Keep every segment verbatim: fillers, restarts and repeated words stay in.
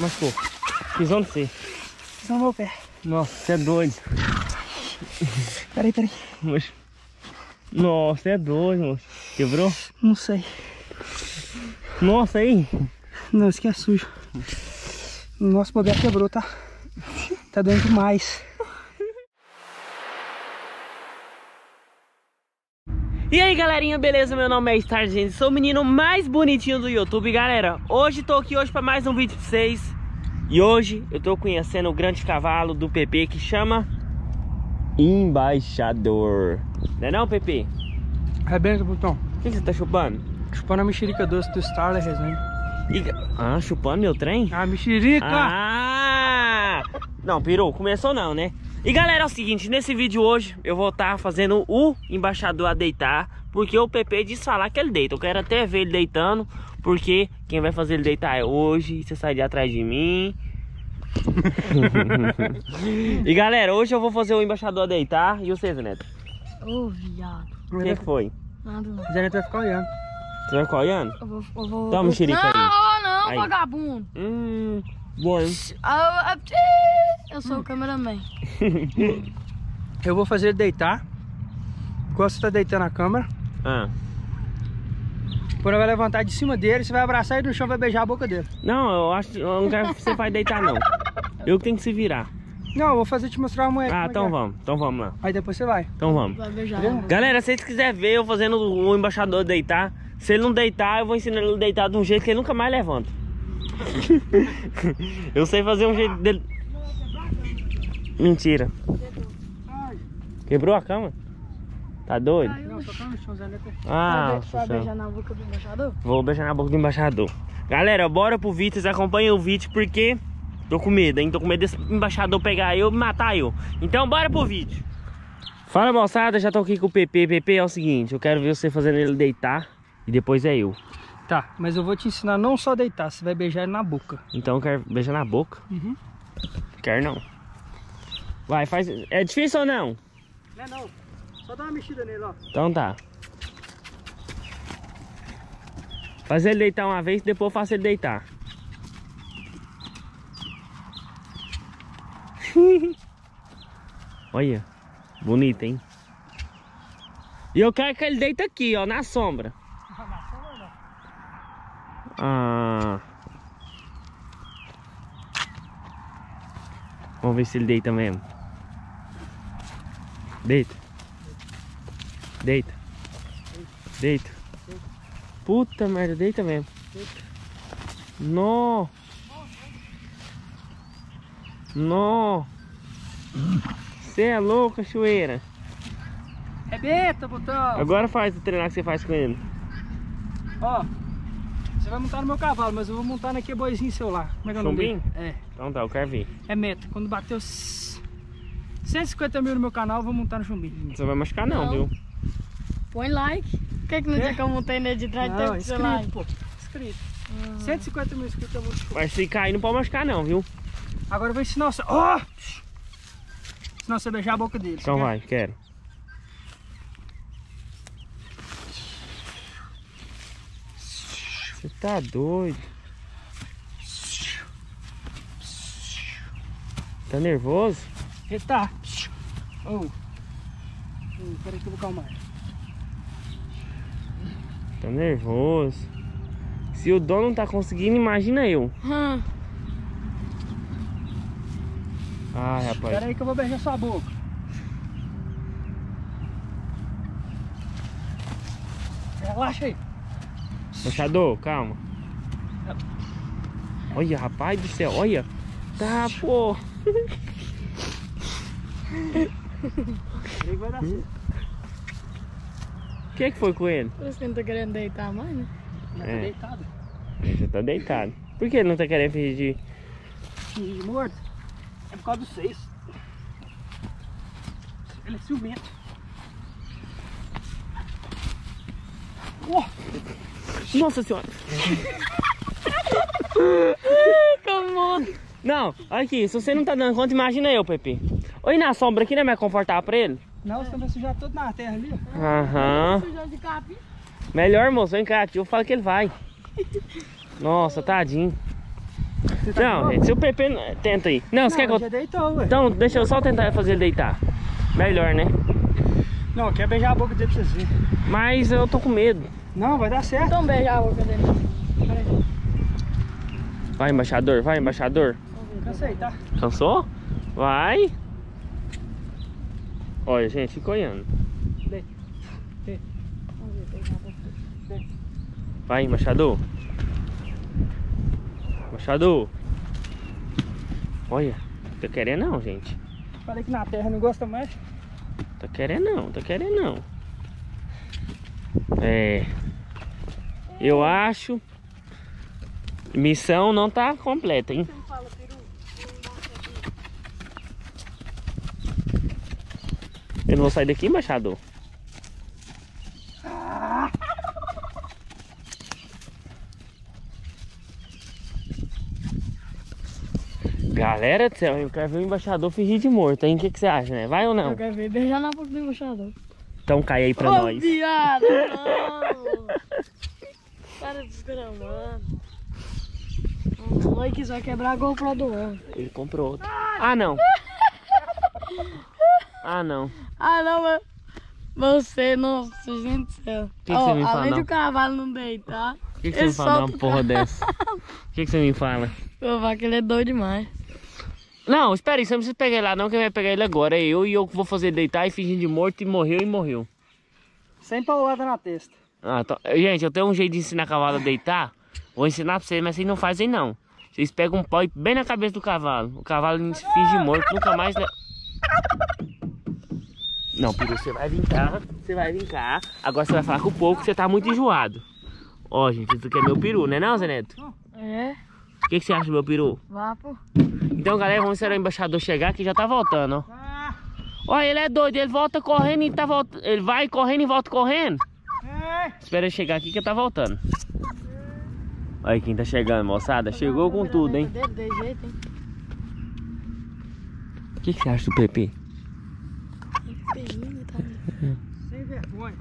Machucou. Pisou no você. Pisou no meu pé. Nossa, você é doido. Peraí, peraí. Moço. Nossa, você é doido, moço. Quebrou? Não sei. Nossa, aí. Não, isso aqui é sujo. Nossa, o bobeiro quebrou, tá? Tá doendo demais. E aí galerinha, beleza? Meu nome é Star, gente. Sou o menino mais bonitinho do YouTube. Galera, hoje tô aqui hoje para mais um vídeo pra vocês. E hoje eu tô conhecendo o grande cavalo do P P que chama Embaixador. Não é não, P P? Arrebenta, botão. O que, que você tá chupando? Chupando a mexerica doce do Starler, resenha. E... Ah, chupando meu trem? Ah, mexerica! Ah! Não, pirou, começou não, né? E galera, é o seguinte, nesse vídeo hoje eu vou estar fazendo o embaixador a deitar, porque o P P disse falar que ele deita. Eu quero até ver ele deitando, porque quem vai fazer ele deitar é hoje. Você sai de atrás de mim. E galera, hoje eu vou fazer o embaixador a deitar. E você, Zé Neto? Ô, viado. O que foi? Nada não. Zé Neto vai ficar olhando. Você vai ficar olhando? Eu vou... Eu vou... Toma, mexerica aí. Não, não, Aí. vagabundo. Hum, bom, hein? Ah, ah, Eu sou o cameraman. Eu vou fazer ele deitar. Enquanto você tá deitando a câmera. Ah. Quando vai levantar de cima dele, você vai abraçar ele no chão e vai beijar a boca dele. Não, eu acho eu não quero que você vai deitar não. Eu que tenho que se virar. Não, eu vou fazer te mostrar uma. Ah, então vamos, então vamos lá. Aí depois você vai. Então vamos. Vai beijar. Galera, se vocês quiserem ver eu fazendo o embaixador deitar, se ele não deitar, eu vou ensinar ele a deitar de um jeito que ele nunca mais levanta. Eu sei fazer um jeito dele. Mentira. Quebrou a cama? Tá doido? Não, só tá no chão, Zé Neto. Ah, Vai beijar na boca do embaixador? vou beijar na boca do embaixador. Galera, bora pro vídeo, vocês acompanham o vídeo porque tô com medo, hein? Tô com medo desse embaixador pegar eu e matar eu. Então bora pro vídeo. Fala, moçada, já tô aqui com o P P. P P é o seguinte, eu quero ver você fazendo ele deitar e depois é eu. Tá, mas eu vou te ensinar não só a deitar, você vai beijar ele na boca. Então eu quero beijar na boca? Uhum. Quero não. Vai, faz. É difícil ou não? Não é não. Só dá uma mexida nele, ó. Então tá. Faz ele deitar uma vez, depois eu faço ele deitar. Olha, bonito, hein? E eu quero que ele deite aqui, ó, na sombra. Ah. Vamos ver se ele deita mesmo. Deita. Deita. Deita. Puta merda, deita mesmo. Nó. Nó. Você é louco, cachoeira. Rebenta, botão. Agora faz o treinar que você faz com ele. Ó, você vai montar no meu cavalo, mas eu vou montar naquele boizinho seu lá. Como é que é o nome dele? Chumbinho? É, Então tá, eu quero ver. é meta. Quando bateu cento e cinquenta mil no meu canal, eu vou montar no chumbinho. Você vai machucar não, Não. viu? Põe like. Por que que no É? dia que eu montei nele de trás Não, teve que ser inscrito, like? pô. Inscrito. cento e cinquenta mil inscritos eu vou te Mas se cair não pode machucar não, viu? Agora eu vou ensinar você. Ó! Ensinar você a beijar a boca dele. Então você quer? vai, quero. Você tá doido? Tá nervoso? Eita! Oh. Oh, peraí que eu vou calmar. Tá nervoso. Se o dono não tá conseguindo, imagina eu. Hum. Ai, rapaz. Peraí que eu vou beijar sua boca. Relaxa aí. Embaixador, calma. Olha, rapaz do céu, olha. Tá, pô. Peraí que vai dar certo. O que que foi com ele? Parece que não tá querendo deitar mais, né? Já É. tá deitado. Ele já tá deitado. Por que ele não tá querendo fingir? Finge de morto. É por causa dos seis. Ele é ciumento. Oh. Nossa senhora. Como? Não, olha aqui, se você não tá dando conta, imagina eu, Pepe. Oi, na sombra aqui não é mais confortável pra ele? Não, você vai sujar todo na terra ali, ó. Aham. Sujão de capim. Melhor, moço, vem cá, que eu falo que ele vai. Nossa, tadinho. Você tá Não, gente, se o Pepe... Tenta aí. Não, você quer que eu... já deitou, ué. Então, deixa eu só tentar fazer ele deitar. Melhor, né? Não, quer beijar a boca dele pra vocês verem. Mas eu tô com medo. Não, vai dar certo. Então beija a boca dele. Peraí. Vai, embaixador, vai, embaixador. Cansei, tá? Cansou? Vai. Olha, gente, fica olhando. Deita. Deita. Vamos ver, beijar a boca dele. Vai, embaixador. Embaixador. Olha, tá querendo não, gente. Falei que na terra não gosta mais. Tá querendo não, tá querendo não. É. Eu acho. Missão não tá completa, hein? Você não fala peru? Eu não vou sair daqui, embaixador. Galera do céu, eu quero ver o embaixador fingir de morto, hein? O que, que você acha, né? Vai ou não? Eu quero ver beijar na boca do embaixador. Então cai aí pra Ô, nós. viado, não! Para de desgramando. Olha que só quebrar a GoPro do homem. Ele comprou outro. Ah, não. Ah, não. Ah, não, mas... Você, nossa, gente do céu. Que que você me fala, além não? do cavalo não deitar, O que, que você ele me fala de uma solta o porra dessa? O que, que você me fala? eu vou que ele é doido demais. Não, espera aí, você não precisa pegar ele lá não, que vai pegar ele agora. É eu e eu vou fazer ele deitar e fingir de morto e morreu e morreu. Sem paulada na testa. Ah, então... Gente, eu tenho um jeito de ensinar cavalo a deitar. Vou ensinar pra vocês, mas vocês não fazem não. Vocês pegam um pau e bem na cabeça do cavalo. O cavalo finge morto, nunca mais... Não, Peru, você vai vir cá, você vai vir cá. Agora você vai falar com o povo que você tá muito enjoado. Ó, gente, isso aqui é meu peru, né não, Zé Neto? É, O que, que você acha do meu peru? vá, pô. Então, galera, vamos esperar o embaixador chegar que já tá voltando, ó. Ah, Olha, ele é doido, ele volta correndo e tá voltando. Ele vai correndo e volta correndo. é. Espera ele chegar aqui que ele tá voltando. Olha quem tá chegando, moçada. Chegou com tudo, hein? Dele, de jeito, hein? O que, que você acha do Pepe? Pequenininho, tá? Sem vergonha.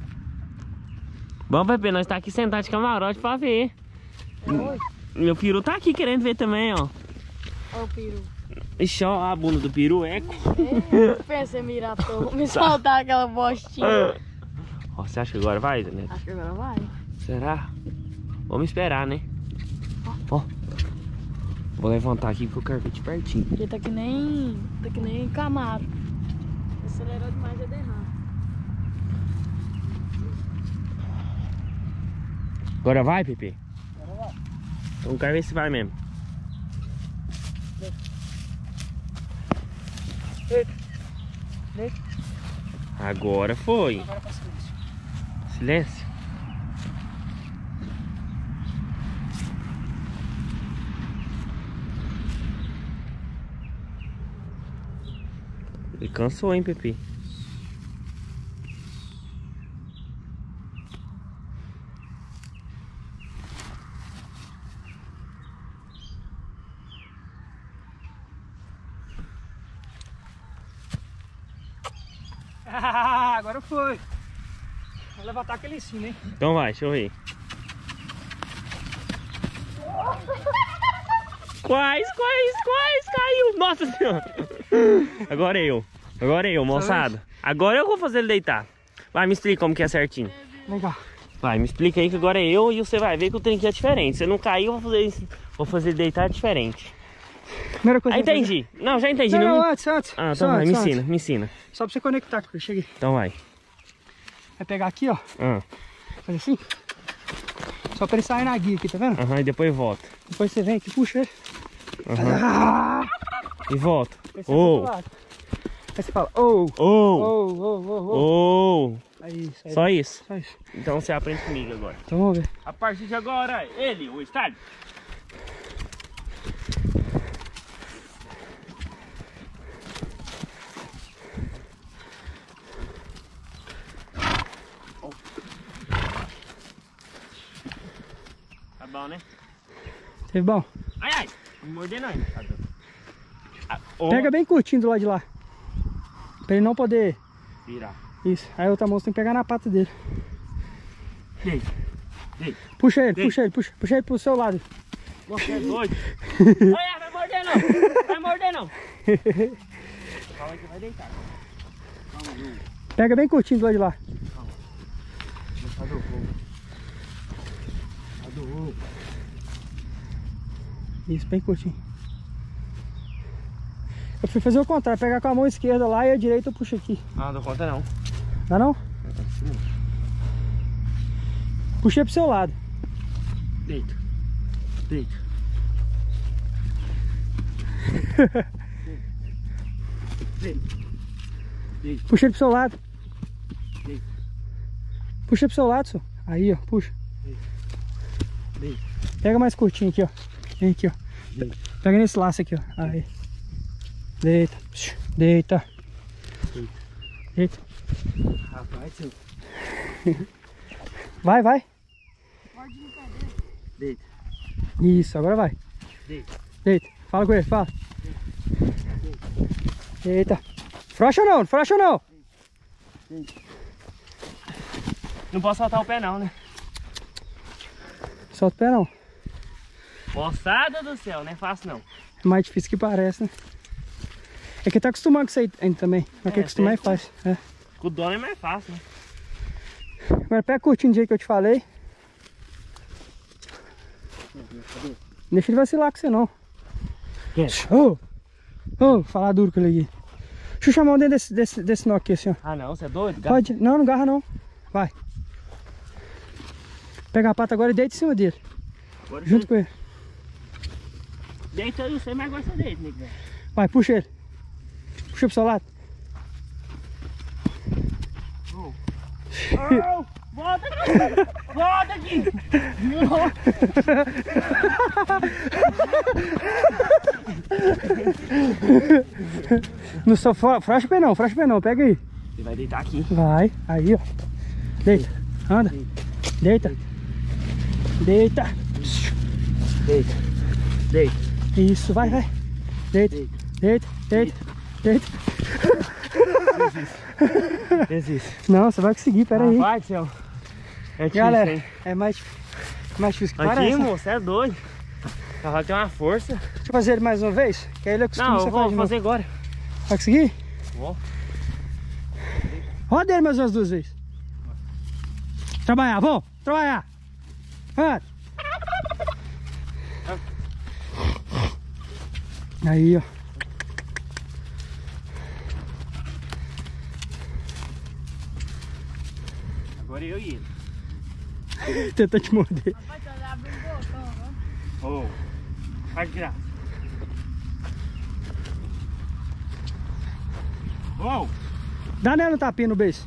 Bom, Pepe, nós tá aqui sentado de camarote pra ver. Oi. Meu peru tá aqui querendo ver também, ó. Ó o peru. Ixi, ó a bunda do peru, eco. É, pensa em mirar todo, me soltar aquela bostinha. Ó, você acha que agora vai, Zé Neto? Acho que agora vai. Será? Vamos esperar, né? Ó. Vou levantar aqui porque eu quero ver de pertinho. Porque tá que nem. Tá que nem Camaro. Acelerou demais já derrama. Agora vai, Pepe? Bora lá. Então eu quero ver se vai mesmo. Deita. Deita. Agora foi. Agora pra silêncio. Silêncio. Ele cansou, hein, Pepe? Ah, agora foi. Vou levantar aquele em cima, hein? Então vai, deixa eu ver. Quais, quais, quais, caiu. Nossa senhora. Agora é eu. Agora é eu, moçada. Agora eu vou fazer ele deitar. Vai, me explica como que é certinho. Vem cá. Vai, me explica aí que agora é eu e você vai ver que o trem aqui é diferente. Se eu não cair, eu vou fazer isso. Vou fazer ele deitar diferente. Primeira coisa Ah, que eu vou entendi. Não, já entendi. fazer- Não, Não, não, antes, antes. Ah, Só então vai, antes, me só ensina, antes. me ensina. Só pra você conectar, que eu cheguei. Então vai. Vai pegar aqui, ó. Ah, Fazer assim. Só pra ele sair na guia aqui, tá vendo? aham, e depois volta. Depois você vem aqui, puxa ele. Aham. Ah! E volta. Depois você vai pro Oh, outro lado. Aí você fala, oh, oh, oh, oh, oh, oh. oh. Aí, isso aí. Só isso. Só isso. Então você aprende comigo agora. Então vamos ver. A partir de agora, ele, o estádio. Tá bom, né? Teve bom? Ai, ai, não me morder não. Ah, oh. Pega bem curtinho do lado de lá. Pra ele não poder... Virar. Isso. Aí a outra mão você tem que pegar na pata dele. Deita. Deita. Puxa ele, Deita. puxa ele, puxa, puxa ele pro seu lado. Você é doido. Olha, vai morder não. Vai morder não. Calma que vai deitar. Calma, Lu. Pega bem curtinho do lado de lá. Calma. Deixa do fogo. Deixa do ovo. Isso, bem curtinho. Eu fui fazer o contrário, pegar com a mão esquerda lá e a direita eu puxo aqui. Ah, não dou conta não. Dá não? Puxei pro seu lado. Deito. Deito. Deito. Deito. Puxei pro seu lado. Deito. Puxa pro seu lado, senhor. Aí, ó, puxa. Deito. Pega mais curtinho aqui, ó. Vem aqui, ó. Deito. Pega nesse laço aqui, ó. Aí. Deita. Deita. Deito. Deita. Rapaz, seu. Vai, vai. Deita. Isso, agora vai. Deita. Deita. Fala com ele, fala. Deita. Frouxa não, frouxa não. Não posso soltar o pé não, né? Solta o pé não. Moçada do céu, não é fácil não. É mais difícil que parece, né? É que tá acostumado com isso aí ainda também. Mas que É, acostumar é tem- fácil. É. Com o dono é mais fácil, né? Agora pega curtinho do jeito que eu te falei. Deixa ele vacilar com você não. Ô! Ô, falar duro com ele aqui. Deixa eu chamar um dentro desse, desse, desse nó aqui assim, ó. Ah não, você é doido? Pode. Não, não garra não. Vai. Pega a pata agora e deita em cima dele. Agora Junto você- com ele. Deita aí, você mais gosta dele, nego. Vai, puxa ele. Puxa pro seu lado. Oh, volta aqui! Volta aqui! No sofá, frouxa o pé não, frouxa o pé não, pega aí. Você vai deitar aqui. Vai, aí ó. Deita, anda. Deita. Deita. Deita. Deita. Isso, vai, vai. Deita, deita, deita, deita. Desiste. Não, você vai conseguir, pera aí. Rapaz do céu. É difícil, Galera, hein? é mais, mais difícil que Aqui, parece. né? moço, é doido. O cavalo tem uma força. Deixa eu fazer ele mais uma vez, que aí ele acostuma Não, você eu faz vou de novo. fazer agora. Vai conseguir? Vou. Roda ele mais umas duas vezes. Trabalhar, vamos, trabalhar. Anda. Aí, ó. Agora eu e ele. Tenta te morder. Vai te olhar bem bocão, ó. Oh, faz graça. Oh, Dá nela no tapinha no beijo.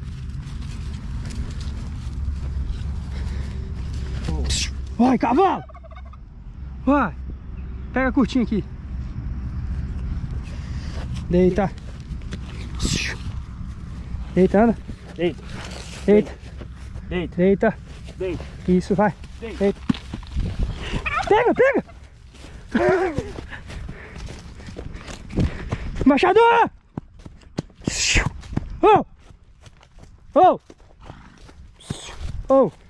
Vai, cavalo! Vai! Pega curtinho aqui. Deita. Deita, anda. deita, Deita, deita, deita. deita. Isso, vai. Deita. Deita. Pega, pega! Embaixador! Oh! Oh! Oh!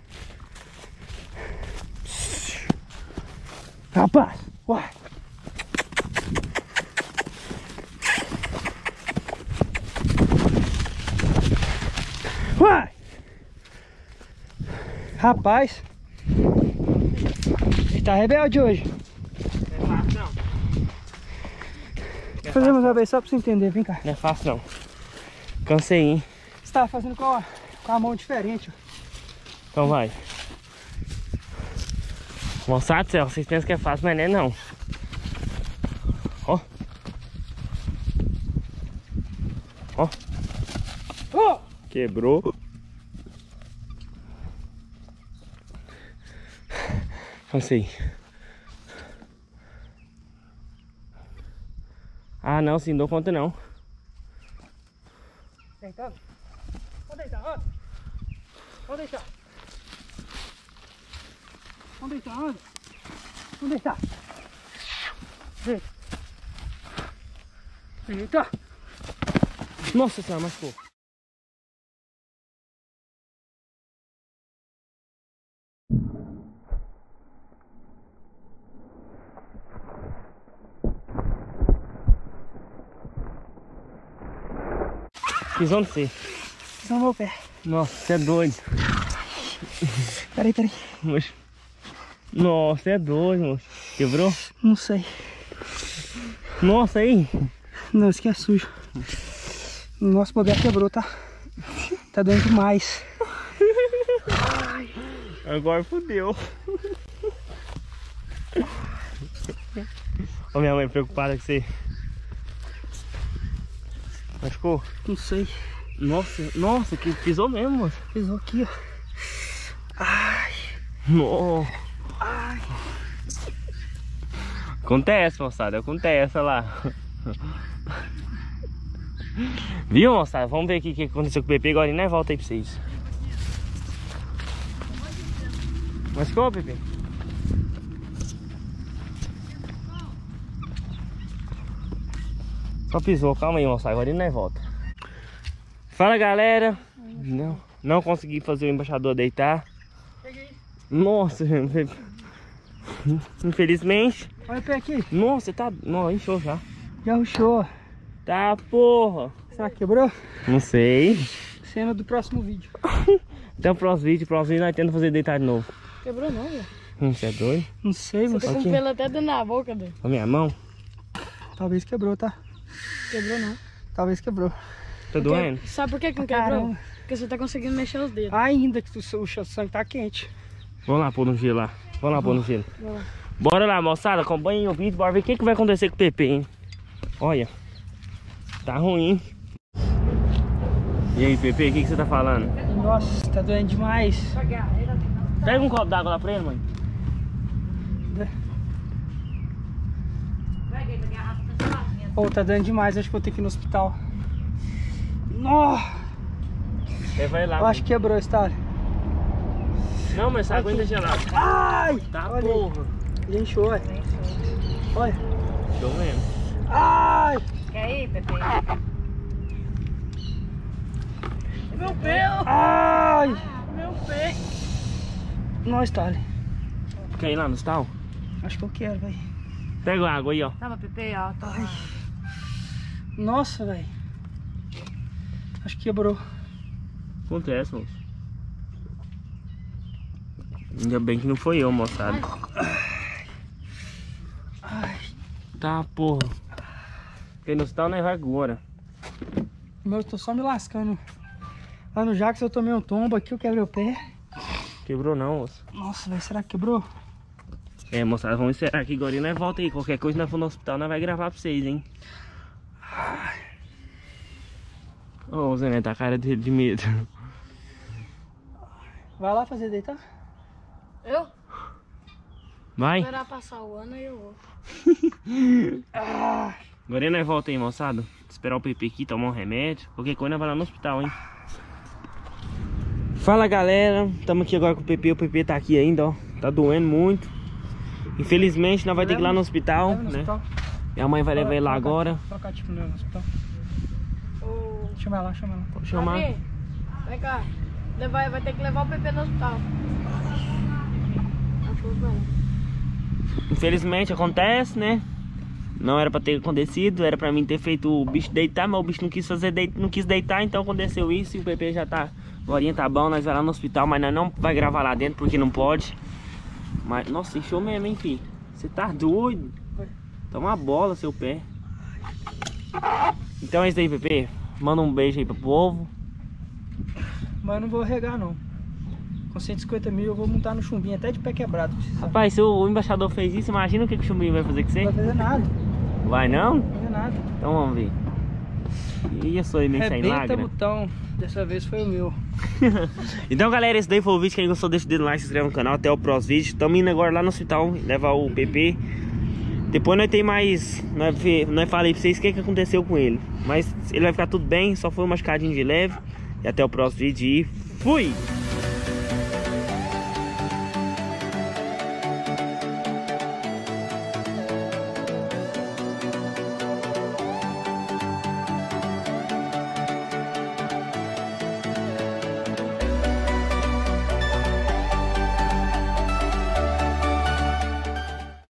Rapaz! Uai! Uai! Rapaz! Ele tá rebelde hoje. Não é fácil não. Vou fazer mais uma vez só pra você entender, vem cá. Não é fácil não. Cansei, hein? Você tava fazendo com a, com a mão diferente, ó. Então vai. Moçada do céu, vocês pensam que é fácil, mas não é não. Ó. Ó. Oh! Quebrou. Cansei. Ah não, sim, não dou conta não. Deitando. Vamos deitar, anda. Vamos deitar. Vamos deitar, anda. Vamos deitar. Deita. Deita. Nossa senhora, machucou. Pisou no você. Pisou no meu pé. Nossa, você é doido. Peraí, peraí. Moço. Nossa, você é doido, moço. Quebrou? Não sei. Nossa, aí. Não, isso aqui é sujo. Nossa, o bobeiro quebrou, tá? Tá doendo demais. Agora fodeu. Ó, minha mãe preocupada com você. Machucou? Não sei. Nossa, nossa, que pisou mesmo, moço. Pisou aqui, ó. Ai. Nossa. Ai. Acontece, moçada, acontece, olha lá. Viu, moçada? Vamos ver aqui o que aconteceu com o Pepe agora e nós volta aí pra vocês. Machucou, Pepe? Só pisou, calma aí, moçada, agora nós volta. Fala, galera. Não, não consegui fazer o embaixador deitar. Nossa, infelizmente. Olha o pé aqui. Nossa, tá. Não, inchou já. Já ruxou. Tá, porra. Será que quebrou? Não sei. Cena do próximo vídeo. Até o próximo vídeo, próximo vídeo nós tentamos fazer deitar de novo. Quebrou não, velho. Hum, você é doido? Não sei, Você tá com Aqui. pelo até dentro da boca, velho. A minha mão? Talvez quebrou, tá? Quebrou não. Talvez quebrou. Tá doendo? Sabe por que que não quebrou? Caramba. Porque você tá conseguindo mexer os dedos. Ainda que o o sangue tá quente. Vamos lá pôr no gelo lá. Vamos lá pôr no gelo. Vai lá. Bora lá, moçada. Acompanhem o vídeo. Bora ver o que, que vai acontecer com o Pepe, hein? Olha. Tá ruim. E aí, Pepe, o que, que você tá falando? Nossa, tá doendo demais. Pega um copo d'água lá pra ele, mãe. Pô, tá doendo demais. Acho que vou ter que ir no hospital. Nossa, Você vai lá. eu acho que quebrou a história. Não, mas essa água ainda é gelada. Ai! Tá, olha aí. porra. Ele inchou, olha. Olha. Show mesmo. Ai! Quer ir, Pepe? Meu pelo! Ai! Meu pé! Nós, Thali. Quer ir lá no hospital? Acho que eu quero, velho. Pega a água aí, ó. Tava, Pepe, ó. Tá. Nossa, velho. Acho que quebrou. Acontece, moço. Ainda bem que não foi eu, moçada. Ai. Tá, porra. Quem no hospital não vai agora. Meu, eu tô só me lascando. Lá no Jax eu tomei um tombo aqui, eu quebrei o pé. Quebrou não, moço. Nossa, velho, será que quebrou? É, moçada, vamos encerrar aqui agora e nós volta aí. Qualquer coisa nós for no hospital, nós vai gravar pra vocês, hein? Ô, oh, Zé, né? Tá a cara dele de medo. Vai lá fazer deitar? Eu? Vai. Esperar passar o ano e eu vou. Ah, Agora nós volta aí, moçada. Esperar o Pepe aqui, tomar um remédio. Qualquer coisa nós vai lá no hospital, hein? Fala, galera. Estamos aqui agora com o Pepe. O Pepe tá aqui ainda, ó. Tá doendo muito. Infelizmente, nós vai ter que ir lá no hospital, leva no né? hospital. Minha mãe vai levar ele lá Troca- agora. Trocar tipo no hospital. Ô, Chama ela lá, chama ela. Pode chamar. Davi, vem cá. Levar, vai ter que levar o Pepe no hospital. Ela falou pra ela. Infelizmente acontece, né? Não era pra ter acontecido, era pra mim ter feito o bicho deitar, mas o bicho não quis fazer deit... não quis deitar, então aconteceu isso e o Pepe já tá. Agora tá bom, nós vamos lá no hospital, mas nós não vai gravar lá dentro porque não pode. Mas, nossa, inchou mesmo, hein, filho? Você tá doido? Tá uma bola seu pé. Então é isso aí, Pepe. Manda um beijo aí pro povo. Mas eu não vou regar, não. Com cento e cinquenta mil eu vou montar no chumbinho, até de pé quebrado. Se precisar. Rapaz, se o embaixador fez isso, imagina o que, que o chumbinho vai fazer com você. Não vai fazer nada, Vai não? não vai fazer nada. Então vamos ver. E eu sou meio sem Rebenta lágrima. botão. Dessa vez foi o meu. Então, galera, esse daí foi o vídeo. Quem gostou, deixa o dedo no like, se inscreve no canal. Até o próximo vídeo. Estamos indo agora lá no hospital levar o Pepe. Depois nós tem mais. Nós, nós falei pra vocês o que, que aconteceu com ele. Mas ele vai ficar tudo bem. Só foi um machucadinho de leve. E até o próximo vídeo. E fui!